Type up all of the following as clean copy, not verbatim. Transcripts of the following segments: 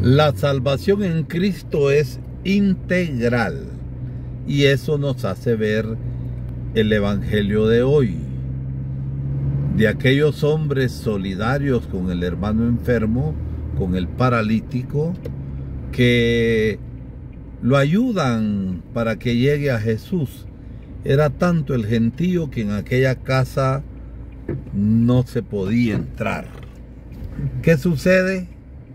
La salvación en Cristo es integral y eso nos hace ver el evangelio de hoy, de aquellos hombres solidarios con el hermano enfermo, con el paralítico, que lo ayudan para que llegue a Jesús. Era tanto el gentío que en aquella casa no se podía entrar. ¿Qué sucede?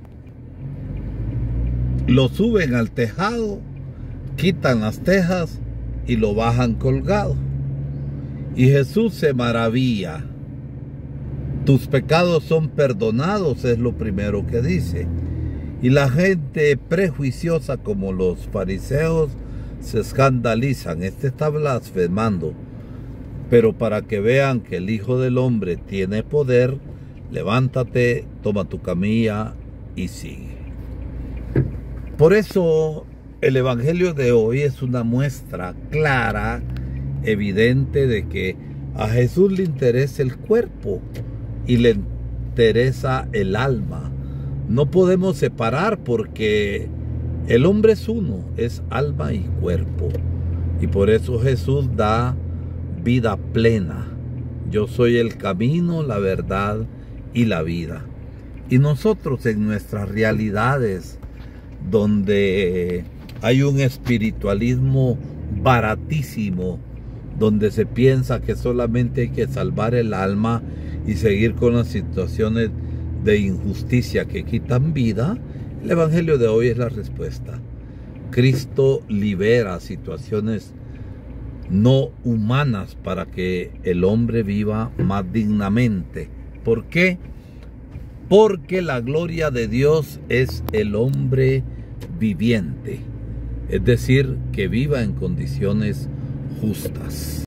Lo suben al tejado, quitan las tejas y lo bajan colgado. Y Jesús se maravilla. Tus pecados son perdonados, es lo primero que dice. Y la gente prejuiciosa como los fariseos se escandalizan. Este está blasfemando. Pero para que vean que el Hijo del Hombre tiene poder, levántate, toma tu camilla y sigue. Por eso el evangelio de hoy es una muestra clara, evidente de que a Jesús le interesa el cuerpo y le interesa el alma. No podemos separar porque el hombre es uno, es alma y cuerpo. Y por eso Jesús da vida plena. Yo soy el camino, la verdad y la vida. Y nosotros en nuestras realidades, donde hay un espiritualismo baratísimo, donde se piensa que solamente hay que salvar el alma y seguir con las situaciones de injusticia que quitan vida, el evangelio de hoy es la respuesta. Cristo libera situaciones no humanas para que el hombre viva más dignamente. ¿Por qué? Porque la gloria de Dios es el hombre viviente, es decir, que viva en condiciones justas.